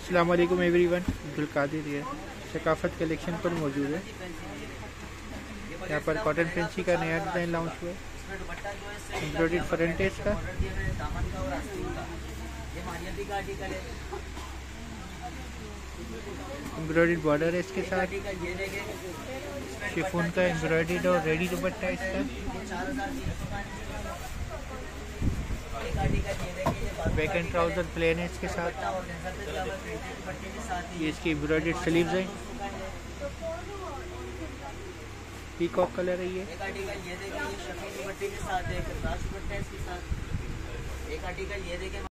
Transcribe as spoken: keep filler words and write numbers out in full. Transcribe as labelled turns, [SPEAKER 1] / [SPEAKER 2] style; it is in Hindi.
[SPEAKER 1] अस्सलाम वालेकुम एवरीवन, अब्दुल कादिर ये सकाफत कलेक्शन पर मौजूद है। यहाँ पर कॉटन फैंसी का नया डिज़ाइन लॉन्च हुआ है, एम्ब्रॉयडर्ड फ्रंट है इसका, एम्ब्रॉयडर्ड बॉर्डर है इसके साथ, शिफॉन का एम्ब्रॉयडर्ड और रेडी दुपट्टा है इसका। बैक एंड ट्राउजर प्लेन है इसके साथ, ये इसकी एम्ब्रॉयडर्ड स्लीव्स है, पीकॉक कलर है ये।